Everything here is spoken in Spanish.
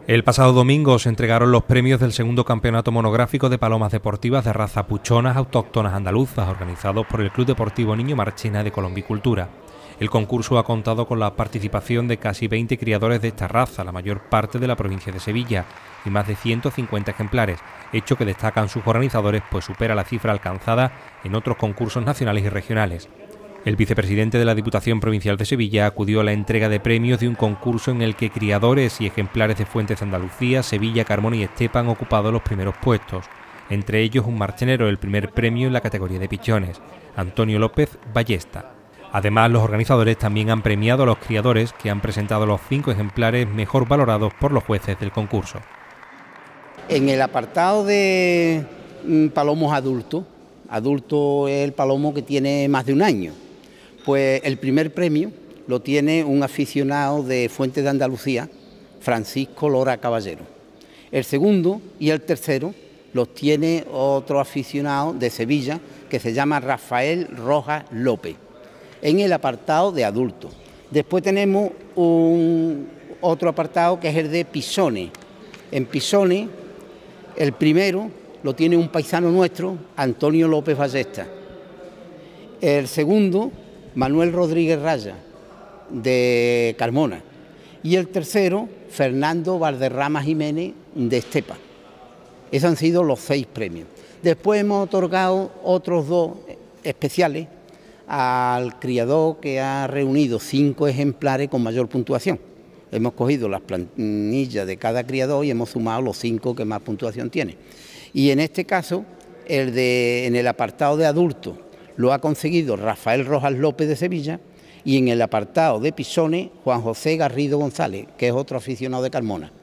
El pasado domingo se entregaron los premios del segundo campeonato monográfico de palomas deportivas de raza puchonas autóctonas andaluzas, organizados por el Club Deportivo Niño Marchena de Colombicultura. El concurso ha contado con la participación de casi 20 criadores de esta raza, la mayor parte de la provincia de Sevilla, y más de 150 ejemplares, hecho que destacan sus organizadores, pues supera la cifra alcanzada en otros concursos nacionales y regionales. El vicepresidente de la Diputación Provincial de Sevilla acudió a la entrega de premios de un concurso en el que criadores y ejemplares de Fuentes de Andalucía, Sevilla, Carmona y Estepa han ocupado los primeros puestos, entre ellos un marchenero, el primer premio en la categoría de pichones, Antonio López Ballesta. Además, los organizadores también han premiado a los criadores que han presentado los 5 ejemplares mejor valorados por los jueces del concurso. En el apartado de palomos adultos es el palomo que tiene más de un año. Pues el primer premio lo tiene un aficionado de Fuentes de Andalucía, Francisco Lora Caballero. El segundo y el tercero los tiene otro aficionado de Sevilla que se llama Rafael Rojas López, en el apartado de adultos. Después tenemos otro apartado que es el de pisones. En pisones, el primero lo tiene un paisano nuestro, Antonio López Ballesta. El segundo, Manuel Rodríguez Raya, de Carmona. Y el tercero, Fernando Valderrama Jiménez, de Estepa. Esos han sido los 6 premios. Después hemos otorgado otros 2 especiales al criador que ha reunido 5 ejemplares con mayor puntuación. Hemos cogido las planillas de cada criador y hemos sumado los 5 que más puntuación tiene. Y en este caso, en el apartado de adultos, lo ha conseguido Rafael Rojas López de Sevilla, y en el apartado de pisones, Juan José Garrido González, que es otro aficionado de Carmona.